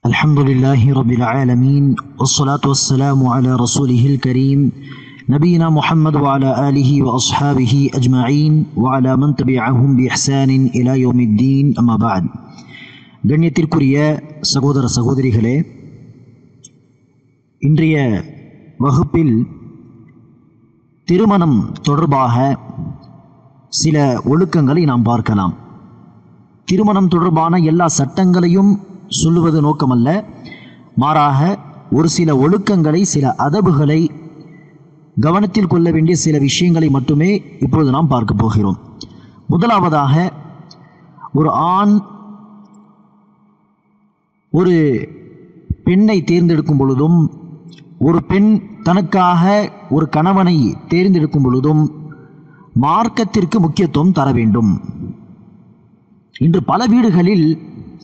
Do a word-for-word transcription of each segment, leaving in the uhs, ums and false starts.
الحمد لله رب العالمين والصلاة والسلام على رسوله الكريم نبينا محمد وعلى آله وأصحابه أجمعين وعلى من تبعهم بإحسان إلى يوم الدين أما بعد கண்ணியத்திற்குரிய சகோதர சகோதரிகளே, இன்றைய வகுப்பில் திருமணம் தொடர்பாக சில ஒழுக்கங்களை நாம் பார்க்கலாம். திருமணம் தொடர்பான எல்லா சட்டங்களையும் சொல்லுவது நோக்கமல்ல, மாறாக ஒரு சில ஒழுக்கங்களை, சில அதபுகளை, கவனத்தில் கொள்ள வேண்டிய சில விஷயங்களை மட்டுமே இப்பொழுது நாம் பார்க்க போகிறோம். முதலாவதாக, ஒரு ஆண் ஒரு பெண்ணை தேர்ந்தெடுக்கும் பொழுதும், ஒரு பெண் தனக்காக ஒரு கணவனை தேர்ந்தெடுக்கும் பொழுதும் மார்க்கத்திற்கு முக்கியத்துவம் தர வேண்டும். இன்று பல வீடுகளில்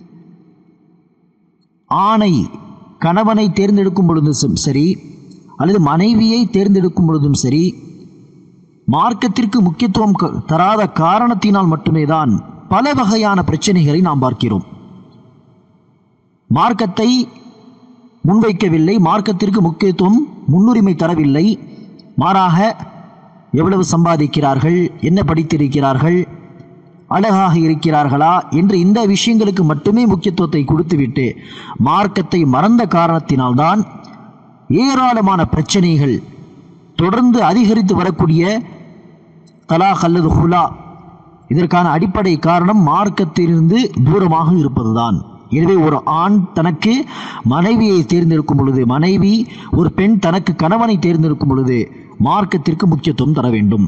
ஆணை கணவனை தேர்ந்தெடுக்கும் பொழுதும் சரி, அல்லது மனைவியை தேர்ந்தெடுக்கும் பொழுதும் சரி, மார்க்கத்திற்கு முக்கியத்துவம் தராத காரணத்தினால் மட்டுமே தான் பல வகையான பிரச்சனைகளை நாம் பார்க்கிறோம். மார்க்கத்தை முன்வைக்கவில்லை, மார்க்கத்திற்கு முக்கியத்துவம் முன்னுரிமை தரவில்லை. மாறாக எவ்வளவு சம்பாதிக்கிறார்கள், என்ன படித்திருக்கிறார்கள், அழகாக இருக்கிறார்களா என்று இந்த விஷயங்களுக்கு மட்டுமே முக்கியத்துவத்தை கொடுத்துவிட்டு மார்க்கத்தை மறந்த காரணத்தினால்தான் ஏராளமான பிரச்சனைகள் தொடர்ந்து அதிகரித்து வரக்கூடிய தலாக் அல்லது ஹுலா. இதற்கான அடிப்படை காரணம் மார்க்கத்திலிருந்து தூரமாக இருப்பதுதான். எனவே ஒரு ஆண் தனக்கு மனைவியை தேர்ந்தெடுக்கும் பொழுது, மனைவி ஒரு பெண் தனக்கு கணவனை தேர்ந்தெடுக்கும் பொழுது மார்க்கத்திற்கு முக்கியத்துவம் தர வேண்டும்.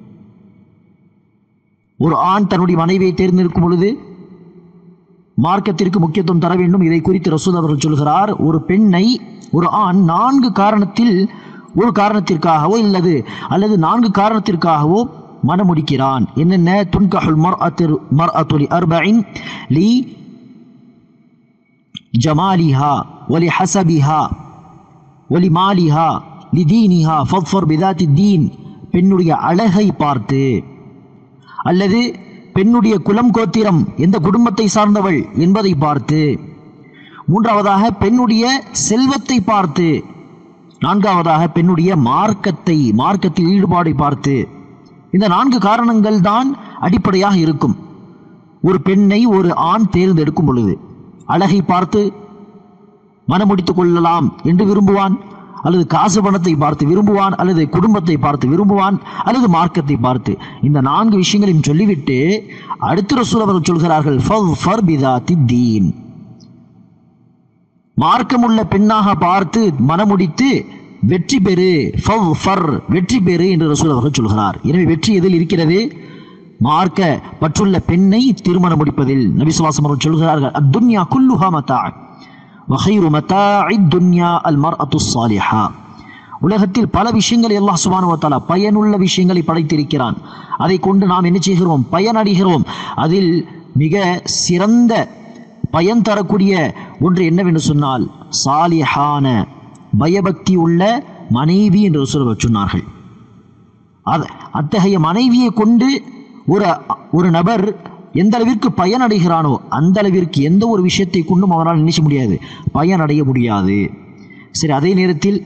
ஒரு ஆண் தன்னுடைய மனைவியை தேர்ந்தெடுக்கும் பொழுது மார்க்கத்திற்கு முக்கியத்துவம் தர வேண்டும். இதை குறித்து ரசூல் அவர்கள் சொல்கிறார், ஒரு பெண்ணை ஒரு ஆண் நான்கு காரணத்தில், ஒரு காரணத்திற்காகவோ இல்லது அல்லது நான்கு காரணத்திற்காகவோ மணமுடிக்கிறான். என்னென்ன? துன்கஹுல் மர்அத்து மர்அத்து லி அர்பஇன் லி ஜமாலிஹா வலி ஹஸபிஹா வலி மாலிஹா லி தீனிஹா ஃபஃபர் பிதாத்தி தீன். பெண்ணுடைய அழகை பார்த்து, அல்லது பெண்ணுடைய குலம் கோத்திரம், எந்த குடும்பத்தை சார்ந்தவள் என்பதை பார்த்து, மூன்றாவதாக பெண்ணுடைய செல்வத்தை பார்த்து, நான்காவதாக பெண்ணுடைய மார்க்கத்தை, மார்க்கத்தில் ஈடுபாடை பார்த்து. இந்த நான்கு காரணங்கள் தான் அடிப்படையாக இருக்கும். ஒரு பெண்ணை ஒரு ஆண் தேர்ந்தெடுக்கும் பொழுது அழகை பார்த்து மனமுடித்துக் கொள்ளலாம் என்று விரும்புவான், அல்லது காசு பணத்தை பார்த்து விரும்புவான், அல்லது குடும்பத்தை பார்த்து விரும்புவான், அல்லது மார்க்கத்தை பார்த்து. இந்த நான்கு விஷயங்களையும் சொல்லிவிட்டு அடுத்த ரசூல் அவர்கள் சொல்கிறார்கள், ஃபஃபர் பிதாத்தி தீன். மார்க்கமுள்ள பெண்ணாக பார்த்து மனமுடித்து வெற்றி பெறு, ஃபஃபர் வெற்றி பெறு என்று ரசூல் அவர்கள் சொல்கிறார். எனவே வெற்றி எதில் இருக்கிறது? மார்க்க பற்றுள்ள பெண்ணை திருமணம் முடிப்பதில். நபி ஸல்லல்லாஹு அலைஹி வஸல்லம் சொல்கிறார்கள், அத்துன்யா குல்லுஹா மதா வகைரு மதாஇ துன்யா அல் மர்அத்து ஸாலிஹா. உலகத்தில் பல விஷயங்களை அல்லாஹ் சுப்ஹானஹு வ தஆலா பயனுள்ள விஷயங்களை படைத்திருக்கிறான். அதை கொண்டு நாம் என்ன செய்கிறோம்? பயனடைகிறோம். அதில் மிக சிறந்த பயன் தரக்கூடிய ஒன்று என்னவென்று சொன்னால், சாலிஹான பயபக்தி உள்ள மனைவி என்று சொல்ல சொன்னார்கள். அது அத்தகைய மனைவியை கொண்டு ஒரு ஒரு நபர் எந்த அளவிற்கு பயனடைகிறானோ அந்த அளவிற்கு எந்த ஒரு விஷயத்தை கொண்டும் அவனால் நினைச்ச முடியாது, பயனடைய முடியாது. சரி, அதே நேரத்தில்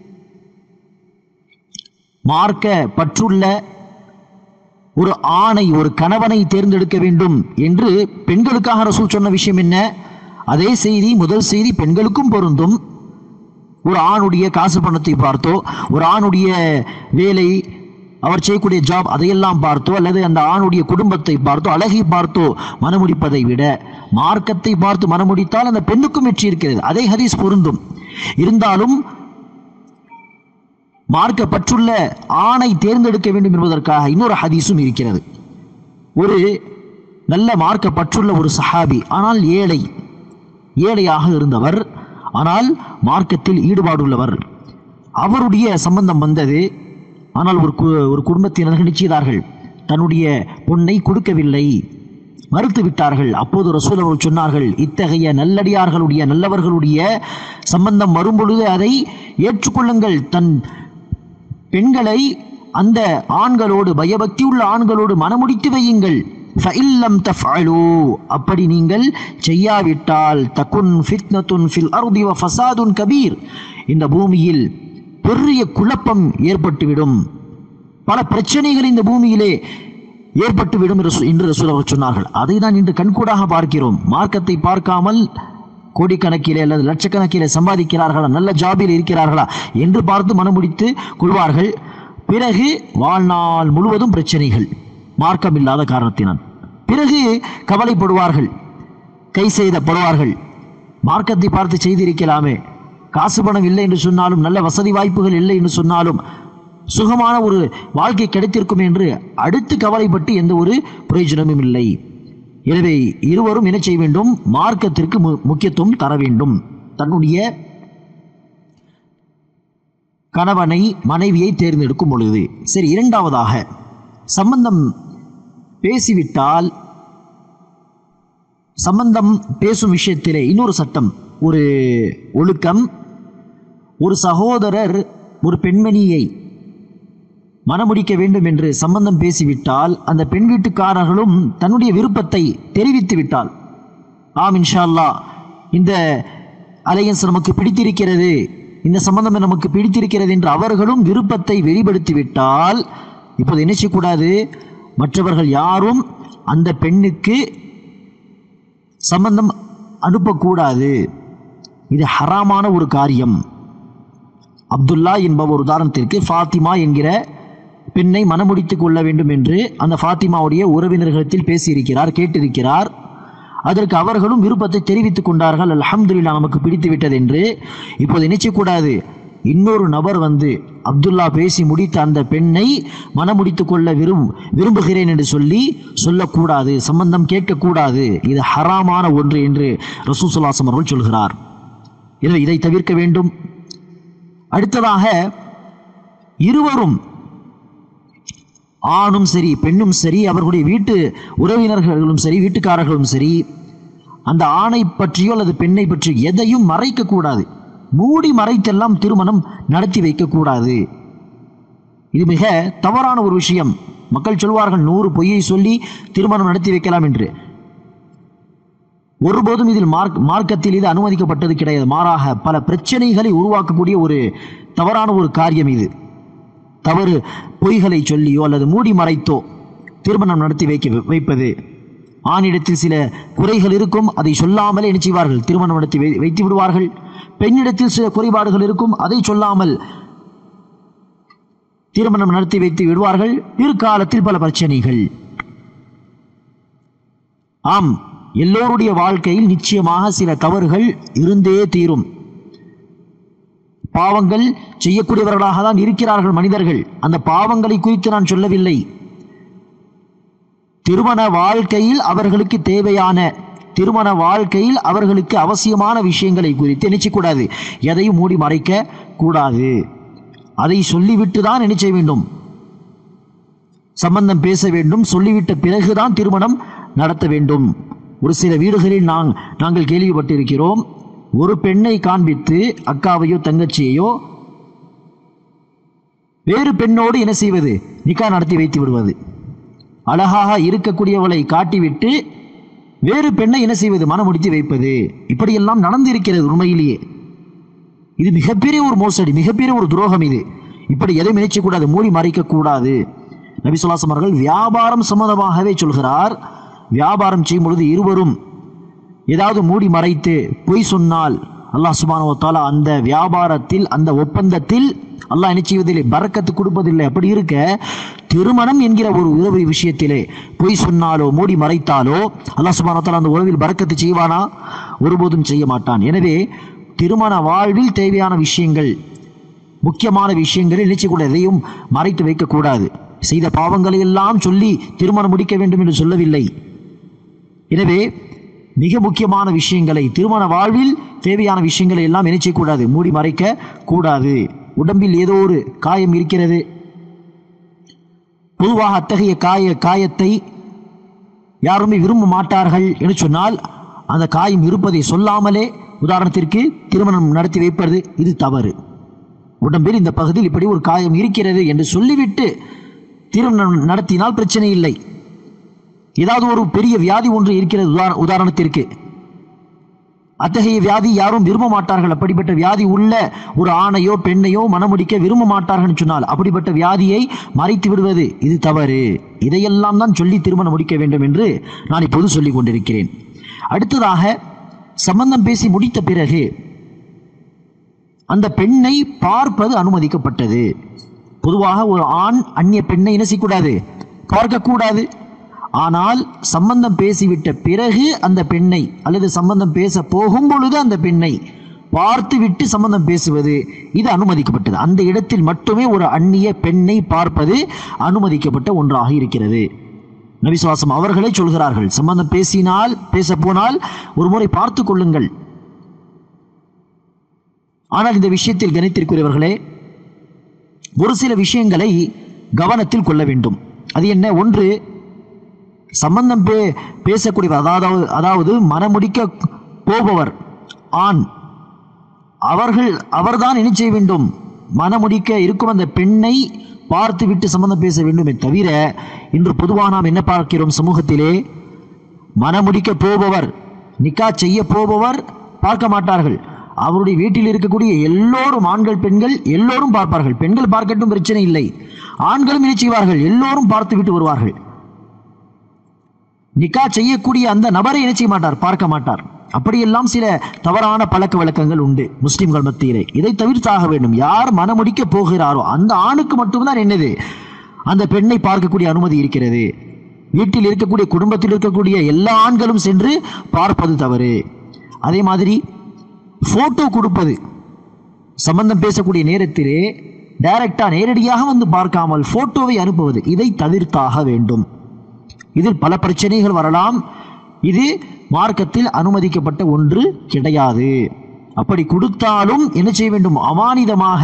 மார்க்க பற்றுள்ள ஒரு ஆணை, ஒரு கணவனை தேர்ந்தெடுக்க வேண்டும் என்று பெண்களுக்காக ரசூல் சொன்ன விஷயம் என்ன? அதே செய்தி, முதல் செய்தி பெண்களுக்கும் பொருந்தும். ஒரு ஆணுடைய காசு பணத்தை பார்த்தோ, ஒரு ஆணுடைய வேலை, அவர் செய்யக்கூடிய ஜாப், அதையெல்லாம் பார்த்தோ, அல்லது அந்த ஆணுடைய குடும்பத்தை பார்த்தோ, அழகை பார்த்தோ மனமுடிப்பதை விட மார்க்கத்தை பார்த்து மனமுடித்தால் அந்த பெண்ணுக்கும் வெற்றி இருக்கிறது. அதே ஹதீஸ் பொருந்தும். இருந்தாலும் மார்க்க பற்றுள்ள ஆணை தேர்ந்தெடுக்க வேண்டும் என்பதற்காக இன்னொரு ஹதீஸும் இருக்கிறது. ஒரு நல்ல மார்க்க பற்றுள்ள ஒரு சஹாபி, ஆனால் ஏழை, ஏழையாக இருந்தவர், ஆனால் மார்க்கத்தில் ஈடுபாடுள்ளவர். அவருடைய சம்பந்தம் வந்தது. ஆனால் ஒரு ஒரு குடும்பத்தினர் நினைச்சார்கள், தன்னுடைய பொண்ணை கொடுக்கவில்லை, மறுத்து விட்டார்கள். அப்போது ரசூல் அவர்கள் சொன்னார்கள், இத்தகைய நல்லடியார்களுடைய, நல்லவர்களுடைய சம்பந்தம் வரும்பொழுது அதை ஏற்றுக்கொள்ளுங்கள். தன் பெண்களை அந்த ஆண்களோடு, பயபக்தி உள்ள ஆண்களோடு மனமுடித்து வையுங்கள். ஃபஇல்லம் தஃஅலு, அப்படி நீங்கள் செய்யாவிட்டால் தகுன் ஃபித்னத்துன் ஃபில் அர்தி வ ஃபஸாதுன் கபீர், இந்த பூமியில் பெரிய குழப்பம் ஏற்பட்டுவிடும், பல பிரச்சனைகள் இந்த பூமியிலே ஏற்பட்டுவிடும் என்று ரசூல் அவர்கள் சொன்னார்கள். அதை தான் இன்று கண்கூடாக பார்க்கிறோம். மார்க்கத்தை பார்க்காமல் கோடிக்கணக்கிலே அல்லது லட்சக்கணக்கிலே சம்பாதிக்கிறார்களா, நல்ல ஜாபில் இருக்கிறார்களா என்று பார்த்து மனமுடித்து கொள்வார்கள். பிறகு வாழ்நாள் முழுவதும் பிரச்சனைகள், மார்க்கம் இல்லாத காரணத்தினால். பிறகு கவலைப்படுவார்கள், கை செய்தப்படுவார்கள். மார்க்கத்தை பார்த்து செய்திருக்கலாமே, காசு பணம் இல்லை என்று சொன்னாலும், நல்ல வசதி வாய்ப்புகள் இல்லை என்று சொன்னாலும், சுகமான ஒரு வாழ்க்கை கிடைத்திருக்கும் என்று அடுத்து கவலைப்பட்டு எந்த ஒரு பிரயோஜனமும் இல்லை. எனவே இருவரும் என்ன செய்ய வேண்டும்? மார்க்கத்திற்கு முக்கியத்துவம் தர வேண்டும். தன்னுடைய கணவனை மனைவியை தேர்ந்தெடுக்கும் பொழுது. சரி, இரண்டாவதாக சம்பந்தம் பேசிவிட்டால், சம்பந்தம் பேசும் விஷயத்திலே இன்னொரு சட்டம், ஒரு ஒழுக்கம். ஒரு சகோதரர் ஒரு பெண்மணியை மனமுடிக்க வேண்டும் என்று சம்பந்தம் பேசிவிட்டால், அந்த பெண் வீட்டுக்காரர்களும் தன்னுடைய விருப்பத்தை தெரிவித்து விட்டால், ஆம் இன்ஷா அல்லாஹ் இந்த அலையன்ஸ் நமக்கு பிடித்திருக்கிறது, இந்த சம்பந்தம் நமக்கு பிடித்திருக்கிறது என்று அவர்களும் விருப்பத்தை வெளிப்படுத்தி விட்டால், இப்போது என்ன செய்யக்கூடாது? மற்றவர்கள் யாரும் அந்த பெண்ணுக்கு சம்பந்தம் அனுப்பக்கூடாது. இது ஹராமான ஒரு காரியம். அப்துல்லா என்பவர் உதாரணத்திற்கு ஃபாத்திமா என்கிற பெண்ணை மனமுடித்துக் கொள்ள வேண்டும் என்று அந்த ஃபாத்திமாவுடைய உறவினர்களிடத்தில் பேசியிருக்கிறார், கேட்டிருக்கிறார். அதற்கு அவர்களும் விருப்பத்தை தெரிவித்துக் கொண்டார்கள், அல்ஹம்துலில்லாஹ் நமக்கு பிடித்து விட்டது என்று. இப்போது நினைச்சக்கூடாது, இன்னொரு நபர் வந்து அப்துல்லா பேசி முடித்த அந்த பெண்ணை மனமுடித்துக் கொள்ள விரும் விரும்புகிறேன் என்று சொல்லி சொல்லக்கூடாது, சம்பந்தம் கேட்கக்கூடாது. இது ஹராமான ஒன்று என்று ரசூல் ஸல்லல்லாஹு அலைஹி வஸல்லம் அவர்கள் சொல்கிறார். எனவே இதை தவிர்க்க வேண்டும். அடுத்ததாக, இருவரும் ஆணும் சரி பெண்ணும் சரி, அவர்களுடைய வீட்டு உறவினர்களும் சரி வீட்டுக்காரர்களும் சரி, அந்த ஆணை பற்றியோ அல்லது பெண்ணை பற்றியோ எதையும் மறைக்கக்கூடாது. மூடி மறைத்தெல்லாம் திருமணம் நடத்தி வைக்கக்கூடாது. இது மிக தவறான ஒரு விஷயம். மக்கள் சொல்வார்கள், நூறு பொய்யை சொல்லி திருமணம் நடத்தி வைக்கலாம் என்று. ஒருபோதும் இதில் மார்க் மார்க்கத்தில் இது அனுமதிக்கப்பட்டது கிடையாது. மாறாக பல பிரச்சனைகளை உருவாக்கக்கூடிய ஒரு தவறான ஒரு காரியம் இது. தவறு பொய்களை சொல்லியோ அல்லது மூடி மறைத்தோ திருமணம் நடத்தி வைக்க வைப்பது. ஆணிடத்தில் சில குறைகள் இருக்கும், அதை சொல்லாமலே என்ன செய்வார்கள்? திருமணம் நடத்தி வைத்து விடுவார்கள். பெண்ணிடத்தில் சில குறைபாடுகள் இருக்கும், அதை சொல்லாமல் திருமணம் நடத்தி வைத்து விடுவார்கள். பிற்காலத்தில் பல பிரச்சனைகள். ஆம், எல்லோருடைய வாழ்க்கையில் நிச்சயமாக சில தவறுகள் இருந்தே தீரும். பாவங்கள் செய்யக்கூடியவர்களாக தான் இருக்கிறார்கள் மனிதர்கள். அந்த பாவங்களை குறித்து நான் சொல்லவில்லை. திருமண வாழ்க்கையில் அவர்களுக்கு தேவையான, திருமண வாழ்க்கையில் அவர்களுக்கு அவசியமான விஷயங்களை குறித்து நினைச்சக்கூடாது. எதையும் மூடி மறைக்க கூடாது. அதை சொல்லிவிட்டு தான் நினைச்ச வேண்டும், சம்பந்தம் பேச வேண்டும். சொல்லிவிட்ட பிறகுதான் திருமணம் நடத்த வேண்டும். ஒரு சில வீடுகளில் நாங் நாங்கள் கேள்விப்பட்டிருக்கிறோம், ஒரு பெண்ணை காண்பித்து அக்காவையோ தங்கச்சியையோ வேறு பெண்ணோடு என்ன செய்வது? நிக்கா நடத்தி வைத்து விடுவது. அழகாக இருக்கக்கூடியவளை காட்டிவிட்டு வேறு பெண்ணை என்ன செய்வது? மனமுடித்து வைப்பது. இப்படியெல்லாம் நடந்திருக்கிறது உண்மையிலேயே. இது மிகப்பெரிய ஒரு மோசடி, மிகப்பெரிய ஒரு துரோகம். இது இப்படி எதையும் நினைச்சக்கூடாது, மூடி மறைக்கக்கூடாது. நபி ஸல்லல்லாஹு அலைஹி வஸல்லம் அவர்கள் வியாபாரம் சம்பந்தமாகவே சொல்கிறார், வியாபாரம் செய்யும் பொழுது இருவரும் ஏதாவது மூடி மறைத்து பொய் சொன்னால் அல்லாஹ் சுப்ஹானஹு வ தஆலா அந்த வியாபாரத்தில், அந்த ஒப்பந்தத்தில் அல்லாஹ் என்ன செய்வதில்லை? பரக்கத்து கொடுப்பதில்லை. அப்படி இருக்க திருமணம் என்கிற ஒரு உறவு விஷயத்திலே பொய் சொன்னாலோ மூடி மறைத்தாலோ அல்லாஹ் சுப்ஹானஹு வ தஆலா அந்த உறவில் பரக்கத்து செய்வானா? ஒருபோதும் செய்ய மாட்டான். எனவே திருமண வாழ்வில் தேவையான விஷயங்கள், முக்கியமான விஷயங்களில் நிச்சயக்கூட எதையும் மறைத்து வைக்கக்கூடாது. செய்த பாவங்களை எல்லாம் சொல்லி திருமணம் முடிக்க வேண்டும் என்று சொல்லவில்லை. எனவே மிக முக்கியமான விஷயங்களை, திருமண வாழ்வில் தேவையான விஷயங்களை எல்லாம் என்ன செய்யக்கூடாது? மூடி மறைக்க கூடாது. உடம்பில் ஏதோ ஒரு காயம் இருக்கிறது, பொதுவாக அத்தகைய காய காயத்தை யாருமே விரும்ப மாட்டார்கள் என்று சொன்னால், அந்த காயம் இருப்பதை சொல்லாமலே உதாரணத்திற்கு திருமணம் நடத்தி வைப்பது இது தவறு. உடம்பில் இந்த பகுதியில் இப்படி ஒரு காயம் இருக்கிறது என்று சொல்லிவிட்டு திருமணம் நடத்தினால் பிரச்சனை இல்லை. ஏதாவது ஒரு பெரிய வியாதி ஒன்று இருக்கிறது, உதாரணத்திற்கு அத்தகைய வியாதி யாரும் விரும்ப மாட்டார்கள். அப்படிப்பட்ட வியாதி உள்ள ஒரு ஆணையோ பெண்ணையோ மனமுடிக்க விரும்ப மாட்டார்கள் சொன்னால் அப்படிப்பட்ட வியாதியை மறைத்து விடுவது இது தவறு. இதையெல்லாம் தான் சொல்லி திருமணம் முடிக்க வேண்டும் என்று நான் இப்போது சொல்லிக் கொண்டிருக்கிறேன். அடுத்ததாக, சம்பந்தம் பேசி முடித்த பிறகு அந்த பெண்ணை பார்ப்பது அனுமதிக்கப்பட்டது. பொதுவாக ஒரு ஆண் அந்நிய பெண்ணை என்ன செய்யக்கூடாது, பார்க்கக்கூடாது. ஆனால் சம்பந்தம் பேசிவிட்ட பிறகு அந்த பெண்ணை அல்லது சம்பந்தம் பேச போகும் பொழுது அந்த பெண்ணை பார்த்து விட்டு சம்பந்தம் பேசுவது இது அனுமதிக்கப்பட்டது. அந்த இடத்தில் மட்டுமே ஒரு அந்நிய பெண்ணை பார்ப்பது அனுமதிக்கப்பட்ட ஒன்றாக இருக்கிறது. நபி ஸல்லல்லாஹு அலைஹி வஸல்லம் அவர்களே சொல்கிறார்கள், சம்பந்தம் பேசினால் பேச போனால் ஒரு முறை பார்த்து கொள்ளுங்கள். ஆனால் இந்த விஷயத்தில் கணித்திருக்கிறவர்களே, ஒரு சில விஷயங்களை கவனத்தில் கொள்ள வேண்டும். அது என்ன? ஒன்று, சம்பந்தம் பே பேசக்கூடியவர் அதாவது அதாவது மனமுடிக்க போபவர் ஆண், அவர்கள் அவர்தான் என்ன செய்ய வேண்டும், மனமுடிக்க இருக்கும் அந்த பெண்ணை பார்த்து விட்டு சம்பந்தம் பேச வேண்டுமே தவிர, இன்று பொதுவாக நாம் என்ன பார்க்கிறோம் சமூகத்திலே, மனமுடிக்க போபவர் நிக்கா செய்ய போபவர் பார்க்க மாட்டார்கள். அவருடைய வீட்டில் இருக்கக்கூடிய எல்லோரும், ஆண்கள் பெண்கள் எல்லோரும் பார்ப்பார்கள். பெண்கள் பார்க்கட்டும், பிரச்சனை இல்லை. ஆண்களும் என்ன செய்வார்கள், எல்லோரும் பார்த்து விட்டு வருவார்கள். நிக்கா செய்யக்கூடிய அந்த நபரை என்ன செய்ய மாட்டார், பார்க்க மாட்டார். அப்படியெல்லாம் சில தவறான பழக்க வழக்கங்கள் உண்டு முஸ்லிம்கள் மத்தியிலே. இதை தவிர்த்தாக வேண்டும். யார் மனமுடிக்க போகிறாரோ அந்த ஆணுக்கு மட்டும்தான் என்னது, அந்த பெண்ணை பார்க்கக்கூடிய அனுமதி இருக்கிறது. வீட்டில் இருக்கக்கூடிய குடும்பத்தில் இருக்கக்கூடிய எல்லா ஆண்களும் சென்று பார்ப்பது தவறு. அதே மாதிரி போட்டோ கொடுப்பது, சம்பந்தம் பேசக்கூடிய நேரத்திலே டைரக்டா நேரடியாக வந்து பார்க்காமல் போட்டோவை அனுப்புவது, இதை தவிர்த்தாக வேண்டும். இதில் பல பிரச்சனைகள் வரலாம். இது மார்க்கத்தில் அனுமதிக்கப்பட்ட ஒன்று கிடையாது. அப்படி கொடுத்தாலும் என்ன செய்ய வேண்டும், அமானிதமாக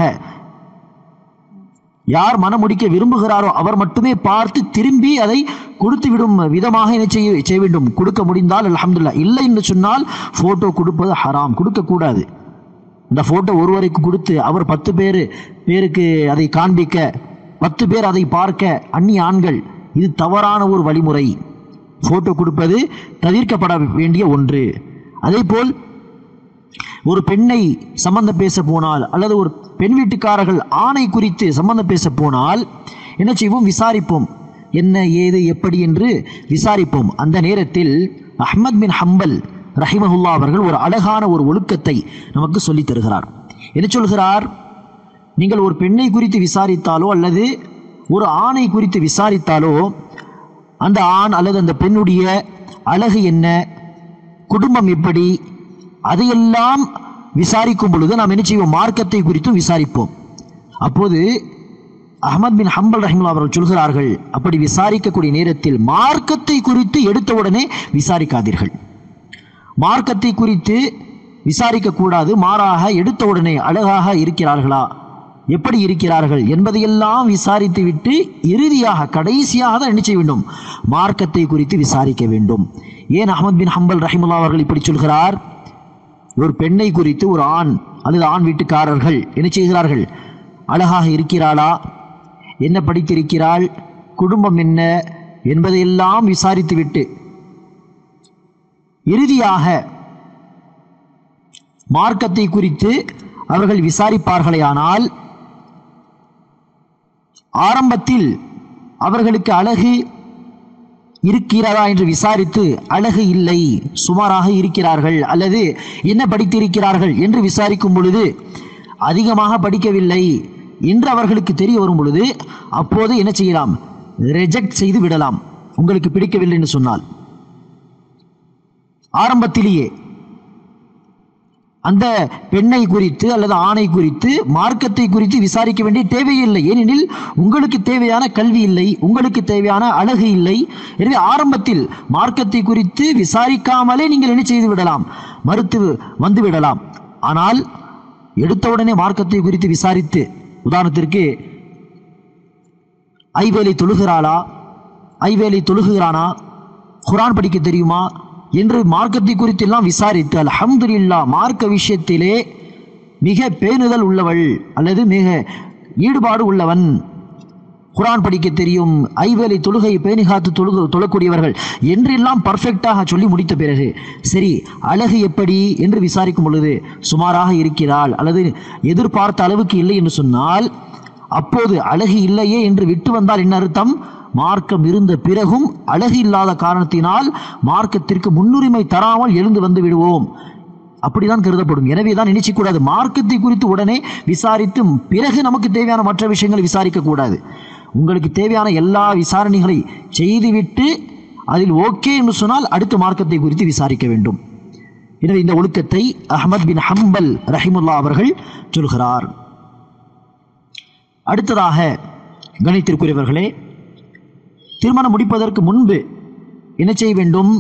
யார் மனமுடிக்க விரும்புகிறாரோ அவர் மட்டுமே பார்த்து திரும்பி அதை கொடுத்து விடும் விதமாக என்ன செய்ய செய்ய வேண்டும். கொடுக்க முடிந்தால் அல்ஹம்துலில்லாஹ், இல்லை என்று சொன்னால் போட்டோ கொடுப்பது ஹராம், கொடுக்கக்கூடாது. இந்த போட்டோ ஒருவருக்கு கொடுத்து அவர் பத்து பேர் பேருக்கு அதை காண்பிக்க, பத்து பேர் அதை பார்க்க, அந்நிய ஆண்கள், இது தவறான ஒரு வழிமுறை. போட்டோ கொடுப்பது தவிர்க்கப்பட வேண்டிய ஒன்று. அதே போல் ஒரு பெண்ணை சம்பந்தம் பேச போனால் அல்லது ஒரு பெண் வீட்டுக்காரர்கள் ஆணை குறித்து சம்பந்தம் பேச போனால் என்ன செய்வோம், விசாரிப்போம், என்ன ஏது எப்படி என்று விசாரிப்போம். அந்த நேரத்தில் அஹ்மத் பின் ஹம்பல் ரஹிமஹுல்லா அவர்கள் ஒரு அழகான ஒரு ஒழுக்கத்தை நமக்கு சொல்லித் தருகிறார். என்ன சொல்கிறார், நீங்கள் ஒரு பெண்ணை குறித்து விசாரித்தாலோ அல்லது ஒரு ஆணை குறித்து விசாரித்தாலோ அந்த ஆண் அல்லது அந்த பெண்ணுடைய அழகு என்ன, குடும்பம் எப்படி, அதையெல்லாம் விசாரிக்கும் பொழுது நாம் என்ன செய்வோம், மார்க்கத்தை குறித்தும் விசாரிப்போம். அப்போது அஹ்மத் பின் ஹம்பல் ரஹிமஹுல்லாஹ் அவர்கள் சொல்கிறார்கள், அப்படி விசாரிக்கக்கூடிய நேரத்தில் மார்க்கத்தை குறித்து எடுத்தவுடனே விசாரிக்காதீர்கள். மார்க்கத்தை குறித்து விசாரிக்க கூடாது. மாறாக எடுத்தவுடனே அழகாக இருக்கிறார்களா, எப்படி இருக்கிறார்கள் என்பதையெல்லாம் விசாரித்து விட்டு இறுதியாக கடைசியாக தான் என்ன செய்ய வேண்டும், மார்க்கத்தை குறித்து விசாரிக்க வேண்டும். ஏன் அஹ்மத் பின் ஹம்பல் ரஹிமஹுல்லாஹ் அவர்கள் இப்படி சொல்கிறார், ஒரு பெண்ணை குறித்து ஒரு ஆண் அல்லது ஆண் வீட்டுக்காரர்கள் என்ன செய்கிறார்கள், அழகாக இருக்கிறாளா, என்ன படித்திருக்கிறாள், குடும்பம் என்ன என்பதையெல்லாம் விசாரித்து விட்டு இறுதியாக மார்க்கத்தை குறித்து அவர்கள் விசாரிப்பார்களேயானால், ஆரம்பத்தில் அவர்களுக்கு அழகு இருக்கிறதா என்று விசாரித்து அழகு இல்லை, சுமாராக இருக்கிறார்கள் அல்லது என்ன படித்திருக்கிறார்கள் என்று விசாரிக்கும் பொழுது அதிகமாக படிக்கவில்லை என்று அவர்களுக்கு தெரிய வரும் பொழுது அப்போது என்ன செய்யலாம், ரிஜெக்ட் செய்து விடலாம். உங்களுக்கு பிடிக்கவில்லை என்று சொன்னால் ஆரம்பத்திலேயே அந்த பெண்ணை குறித்து அல்லது ஆணை குறித்து மார்க்கத்தை குறித்து விசாரிக்க வேண்டிய தேவையில்லை. ஏனெனில் உங்களுக்கு தேவையான கல்வி இல்லை, உங்களுக்கு தேவையான அழகு இல்லை. எனவே ஆரம்பத்தில் மார்க்கத்தை குறித்து விசாரிக்காமலே நீங்கள் என்ன செய்து விடலாம், மறுத்து வந்து விடலாம். ஆனால் எடுத்தவுடனே மார்க்கத்தை குறித்து விசாரித்து, உதாரணத்திற்கு ஐவேளை தொழுகிறாளா, ஐவேளை தொழுகிறானா, குர்ஆன் படிக்க தெரியுமா என்று மார்க்கத்தை குறித்து எல்லாம் விசாரித்து, அல்ஹம்துலில்லாஹ் மார்க்க விஷயத்திலே மிக பேணுதல் உள்ளவள் அல்லது மிக ஈடுபாடு உள்ளவன் குர்ஆன் படிக்க தெரியும், ஐவேளை தொழுகை பேணி காத்து தொழுக தொழக்கூடியவர்கள் என்றெல்லாம் பர்ஃபெக்டாக சொல்லி முடித்த பிறகு சரி அழகு எப்படி என்று விசாரிக்கும் பொழுது சுமாராக இருக்கிறாள் அல்லது எதிர்பார்த்த அளவுக்கு இல்லை என்று சொன்னால், அப்போது அழகு இல்லையே என்று விட்டு வந்தால் என்ன அர்த்தம்? மார்க்கம் இருந்த பிறகும் அழகு இல்லாத காரணத்தினால் மார்க்கத்திற்கு முன்னுரிமை தராமல் எழுந்து வந்து விடுவோம், அப்படிதான் கருதப்படும். எனவே தான் நினைச்சக்கூடாது மார்க்கத்தை குறித்து உடனே விசாரித்து பிறகு நமக்கு தேவையான மற்ற விஷயங்களை விசாரிக்க கூடாது. உங்களுக்கு தேவையான எல்லா விசாரணைகளை செய்துவிட்டு அதில் ஓகே என்று சொன்னால் அடுத்த மார்க்கத்தை குறித்து விசாரிக்க வேண்டும். எனவே இந்த ஒழுக்கத்தை அஹ்மத் பின் ஹம்பல் ரஹிமுல்லா அவர்கள் சொல்கிறார். அடுத்ததாக கணித்திற்குரியவர்களே, திருமணம் முடிப்பதற்கு முன்பு என்ன செய்ய வேண்டும்?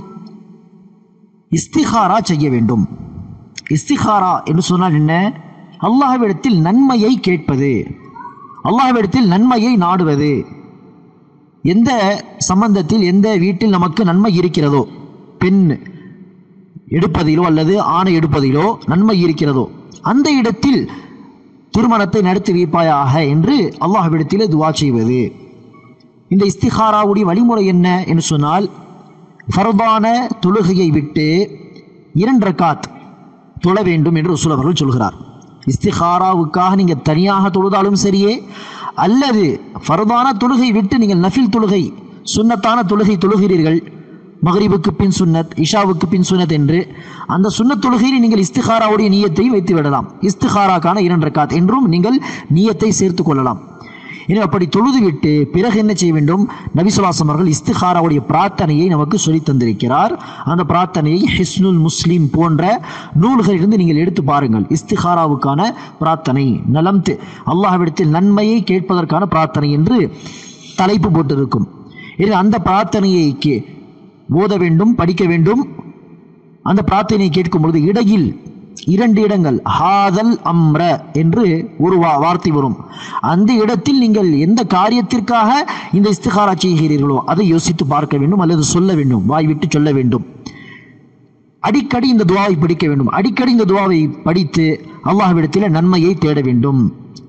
இஸ்திகாரா செய்ய வேண்டும். இஸ்திகாரா என்று சொன்னால் என்ன? அல்லாஹ்விடத்தில் நன்மையை கேட்பது, அல்லாஹ்விடத்தில் நன்மையை நாடுவது. எந்த சம்பந்தத்தில் எந்த வீட்டில் நமக்கு நன்மை இருக்கிறதோ, பெண் எடுப்பதிலோ அல்லது ஆணை எடுப்பதிலோ நன்மை இருக்கிறதோ அந்த இடத்தில் திருமணத்தை நடத்தி வைப்பாயாக என்று அல்லாஹ்விடத்திலே துஆ செய்வது. இந்த இஸ்திகாராவுடைய வழிமுறை என்ன என்று சொன்னால், ஃபர்தான தொழுகையை விட்டு இரண்டு ரக்காத் தொழ வேண்டும் என்று ரசூல் அவர்கள் சொல்கிறார். இஸ்திகாராவுக்காக நீங்கள் தனியாக தொழுதாலும் சரியே, அல்லது ஃபர்தான தொழுகை விட்டு நீங்கள் நஃபில் தொழுகை சுன்னத்தான தொழுகை தொழுகிறீர்கள், மக்ரிபுக்கு பின் சுன்னத், இஷாவுக்கு பின் சுன்னத் என்று அந்த சுன்னத் தொழுகையில் நீங்கள் இஸ்திகாராவுடைய நியத்தை வைத்து விடலாம். இஸ்திகாராக்கான இரண்டு ரக்காத் என்றும் நீங்கள் நியத்தை சேர்த்து கொள்ளலாம். எனவே அப்படி தொழுது விட்டு பிறகு என்ன செய்ய வேண்டும்? நபி ஸல்லல்லாஹு அலைஹி வஸல்லம் அவர்கள் இஸ்திகாராவுடைய பிரார்த்தனையை நமக்கு சொல்லி தந்திருக்கிறார். அந்த பிரார்த்தனையை ஹிஸ்னுல் முஸ்லிம் போன்ற நூல்களிலிருந்து நீங்கள் எடுத்து பாருங்கள். இஸ்திகாராவுக்கான பிரார்த்தனை, நலம் அல்லாஹ்விடத்தில் நன்மையை கேட்பதற்கான பிரார்த்தனை என்று தலைப்பு போட்டிருக்கும். எனவே அந்த பிரார்த்தனையை ஓத வேண்டும், படிக்க வேண்டும். அந்த பிரார்த்தனையை கேட்கும் பொழுது இடையில் இரண்டு இடங்கள் ஹாதல் அம்ர என்று ஒரு வார்த்தை வரும். அந்த இடத்தில் நீங்கள் எந்த காரியத்திற்காக இந்த இஸ்திகாரா செய்கிறீர்களோ அதை யோசித்து பார்க்க வேண்டும் அல்லது சொல்ல வேண்டும், வாய் விட்டு சொல்ல வேண்டும். அடிக்கடி இந்த துவாவை படிக்க வேண்டும். அடிக்கடி இந்த துவாவை படித்து அல்லாஹ்விடத்தில் நன்மையை தேட வேண்டும்.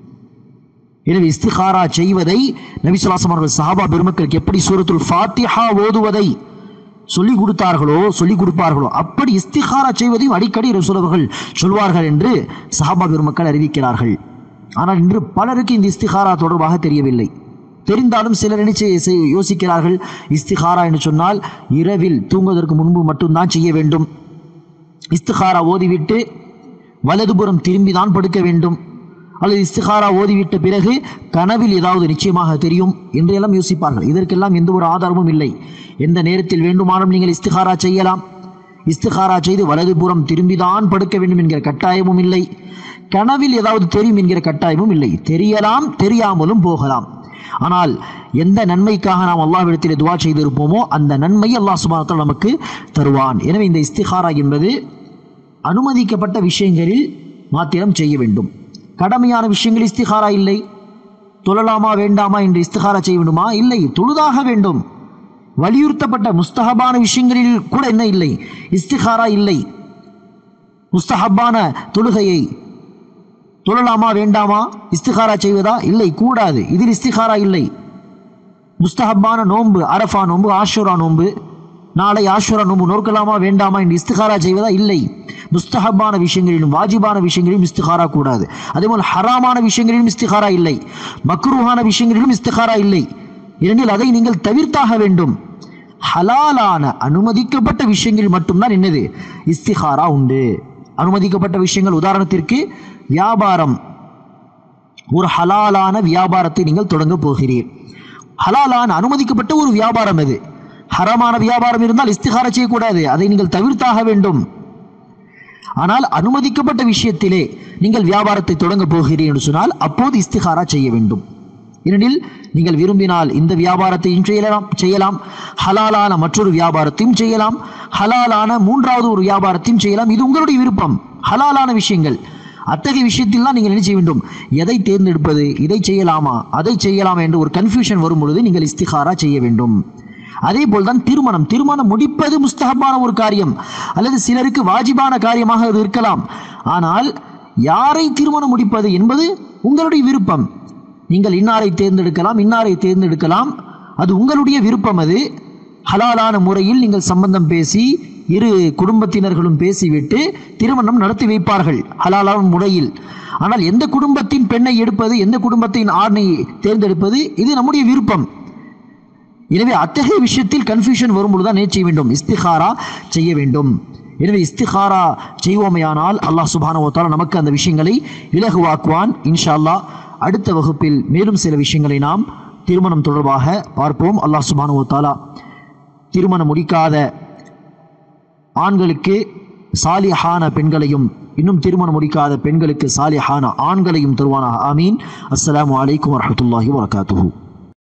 எனவே இஸ்திகாரா செய்வதை நபி ஸல்லல்லாஹு அலைஹி வஸல்லம் அவர்கள் சஹாபா பெருமக்களுக்கு எப்படி சூரத்துல் ஃபாத்திஹா ஓதுவதை சொல்லிக் கொடுத்தார்களோ சொல்லிக் கொடுப்பார்களோ அப்படி இஸ்திகாரா செய்வதையும் அடிக்கடி ரசூல் அவர்கள் சொல்வார்கள் என்று சஹாபா பெருமக்கள் அறிவிக்கிறார்கள். ஆனால் இன்று பலருக்கு இந்த இஸ்திகாரா தொடர்பாக தெரியவில்லை. தெரிந்தாலும் சிலர் நினைச்சு யோசிக்கிறார்கள், இஸ்திகாரா என்று சொன்னால் இரவில் தூங்குவதற்கு முன்பு மட்டும்தான் செய்ய வேண்டும், இஸ்திகாரா ஓதிவிட்டு வலதுபுறம் திரும்பிதான் படுக்க வேண்டும், அல்லது இஸ்திகாரா ஓதிவிட்ட பிறகு கனவில் ஏதாவது நிச்சயமாக தெரியும் என்றெல்லாம் யோசிப்பார்கள். இதற்கெல்லாம் எந்த ஒரு ஆதாரமும் இல்லை. எந்த நேரத்தில் வேண்டுமானும் நீங்கள் இஸ்திகாரா செய்யலாம். இஸ்திகாரா செய்து வலதுபுறம் திரும்பிதான் படுக்க வேண்டும் என்கிற கட்டாயமும் இல்லை. கனவில் ஏதாவது தெரியும் என்கிற கட்டாயமும் இல்லை. தெரியலாம், தெரியாமலும் போகலாம். ஆனால் எந்த நன்மைக்காக நாம் அல்லாஹ்விடத்தில் துஆ செய்திருப்போமோ அந்த நன்மையை அல்லாஹ் சுப்ஹானஹு வ தஆலா நமக்கு தருவான். எனவே இந்த இஸ்திகாரா என்பது அனுமதிக்கப்பட்ட விஷயங்களில் மாத்திரம் செய்ய வேண்டும். கடமையான விஷயங்கள் இஸ்திகாரா இல்லை. தொழலாமா வேண்டாமா என்று இஸ்திகாரா செய்ய வேண்டுமா? இல்லை, தொழுதாக வேண்டும். வலியுறுத்தப்பட்ட முஸ்தஹபான விஷயங்களில் கூட என்ன இல்லை? இஸ்திகாரா இல்லை. முஸ்தஹபான தொழுகையை தொழலாமா வேண்டாமா? இஸ்திகாரா செய்வதா? இல்லை, கூடாது. இதில் இஸ்திகாரா இல்லை. முஸ்தஹபான நோன்பு, அரஃபா நோன்பு, ஆஷுரா நோன்பு, நாளை ஆஷுரா நோன்பு நோக்கலாமா வேண்டாமா என்று இஸ்திகாரா செய்வதா? இல்லை. முஸ்தஹபான விஷயங்களிலும் வாஜிபான விஷயங்களிலும் இஸ்திகாரா கூடாது. அதேபோல் ஹராமான விஷயங்களிலும் இஸ்திகாரா இல்லை. மக்ரூஹான விஷயங்களிலும் இஸ்திகாரா இல்லை. ஏனெனில் அதை நீங்கள் தவிர்த்தாக வேண்டும். ஹலாலான அனுமதிக்கப்பட்ட விஷயங்கள் மட்டும்தான் என்னது? இஸ்திகாரா உண்டு. அனுமதிக்கப்பட்ட விஷயங்கள் உதாரணத்திற்கு வியாபாரம், ஒரு ஹலாலான வியாபாரத்தை நீங்கள் தொடங்க போகிறீர். ஹலாலான அனுமதிக்கப்பட்ட ஒரு வியாபாரம் அது. ஹராமான வியாபாரம் இருந்தால் இஸ்திகாரா செய்யக்கூடாது, அதை நீங்கள் தவிர்த்தாக வேண்டும். ஆனால் அனுமதிக்கப்பட்ட விஷயத்திலே நீங்கள் வியாபாரத்தை தொடங்க போகிறீர்கள் என்று சொன்னால் அப்போது இஸ்திகாரா செய்ய வேண்டும். ஏனெனில் நீங்கள் விரும்பினால் இந்த வியாபாரத்தையும் செய்யலாம் செய்யலாம் ஹலாலான மற்றொரு வியாபாரத்தையும் செய்யலாம், ஹலாலான மூன்றாவது ஒரு வியாபாரத்தையும் செய்யலாம். இது உங்களுடைய விருப்பம். ஹலாலான விஷயங்கள், அத்தகைய விஷயத்தில் தான் நீங்கள் என்ன செய்ய வேண்டும்? எதை தேர்ந்தெடுப்பது, இதை செய்யலாமா அதை செய்யலாமா என்று ஒரு கன்ஃபியூஷன் வரும் பொழுது நீங்கள் இஸ்திகாரா செய்ய வேண்டும். அதே போல்தான் திருமணம். திருமணம் முடிப்பது முஸ்தஹபான ஒரு காரியம் அல்லது சிலருக்கு வாஜிபான காரியமாக அது இருக்கலாம். ஆனால் யாரை திருமணம் முடிப்பது என்பது உங்களுடைய விருப்பம். நீங்கள் இன்னாரை தேர்ந்தெடுக்கலாம், இன்னாரை தேர்ந்தெடுக்கலாம், அது உங்களுடைய விருப்பம். அது ஹலாலான முறையில் நீங்கள் சம்பந்தம் பேசி இரு குடும்பத்தினர்களும் பேசிவிட்டு திருமணம் நடத்தி வைப்பார்கள் ஹலாலான முறையில். ஆனால் எந்த குடும்பத்தின் பெண்ணை எடுப்பது, எந்த குடும்பத்தின் ஆணை தேர்ந்தெடுப்பது, இது நம்முடைய விருப்பம். எனவே அத்தகைய விஷயத்தில் கன்ஃபியூஷன் வரும்பொழுதுதான் என்ன செய்ய வேண்டும்? இஸ்திகாரா செய்ய வேண்டும். எனவே இஸ்திகாரா செய்வோமையானால் அல்லாஹ் சுப்ஹானஹு வ தஆலா நமக்கு அந்த விஷயங்களை இலகுவாக்குவான். இன்ஷா அல்லாஹ் அடுத்த வகுப்பில் மேலும் சில விஷயங்களை நாம் திருமணம் தொடர்பாக பார்ப்போம். அல்லாஹ் சுப்ஹானஹு வ தஆலா திருமணம் முடிக்காத ஆண்களுக்கு சாலிஹான பெண்களையும், இன்னும் திருமணம் முடிக்காத பெண்களுக்கு சாலிஹான ஆண்களையும் தருவானாக. ஆமீன். அஸ்ஸலாமு அலைக்கும் வரஹ்மத்துல்லாஹி வபரகாத்துஹு.